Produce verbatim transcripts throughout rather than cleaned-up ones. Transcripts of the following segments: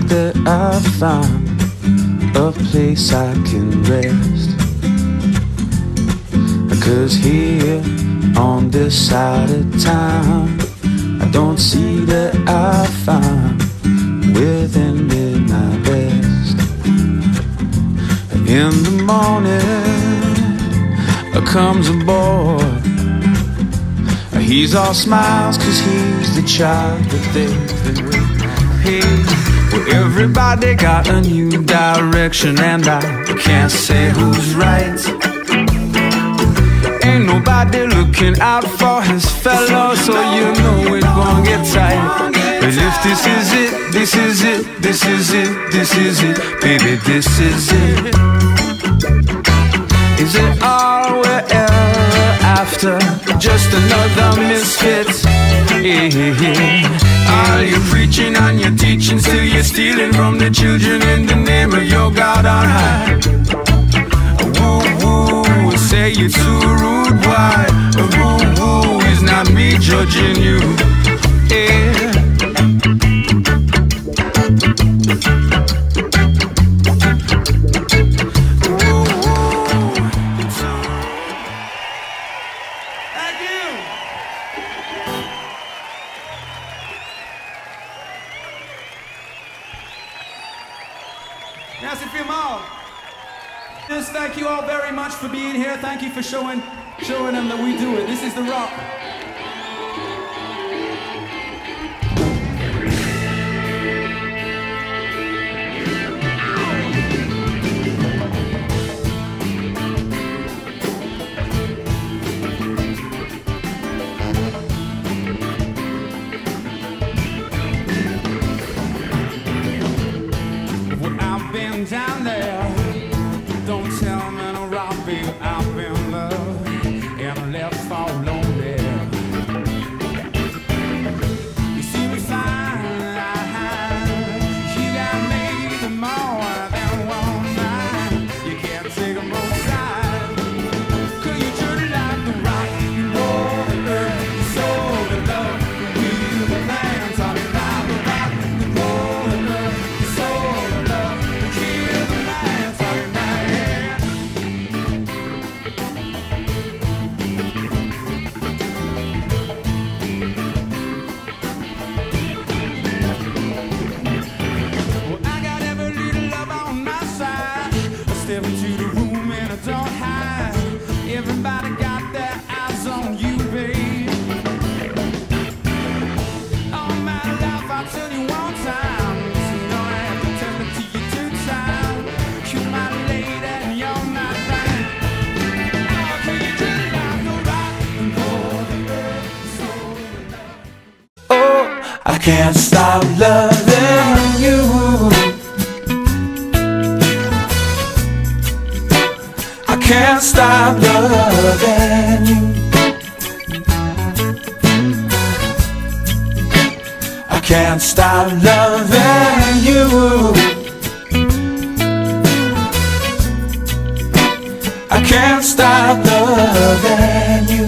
that I found a place I can rest. 'Cause here on this side of town, I don't see that I found within me my best. In the morning comes a boy, he's all smiles 'cause he's the child that they've been waiting. Hey, well, everybody got a new direction, and I can't say who's right. Ain't nobody looking out for his fellow, so you know it won't get tight. But if this is it, this is it, this is it, this is it, baby, this is it. Is it all we're ever after? Just another misfit? Yeah. All your preaching and your teaching, still you're stealing from the children in the name of your God on high. Woo woo, say you're too rude, why? Woo woo, it's not me judging you. Yeah. Merci vielmals. Just thank you all very much for being here. Thank you for showing, showing them that we do it. This is The Rock. Down there, don't tell me no Robbie, I've been loved and left for lonely. You see me fine, you got me the more than one night. You can't take them both sides, 'cause you treat it like the rock, you roll the earth, you soul the love, the wheel, the land, talking about the rock, you roll the earth, you soul the love, the kill the land, talking about it. Well, I got every little love on my side. I step into the room and I don't hide. Everybody got their eyes on you, babe. All my life I'll tell you one time, so you don't have to tell it to you two times. You're my lady and you're my thing. Oh, can you just like the rock and roll the earth, soul and love? Oh, I can't stop loving you. I can't stop loving you. I can't stop loving you. I can't stop loving you.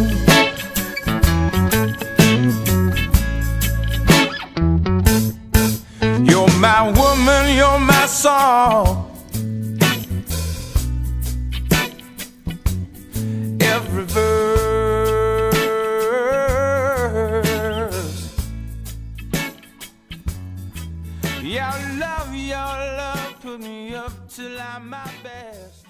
You're my woman, you're my song. Every verse. Your love, your love put me up till I'm my best.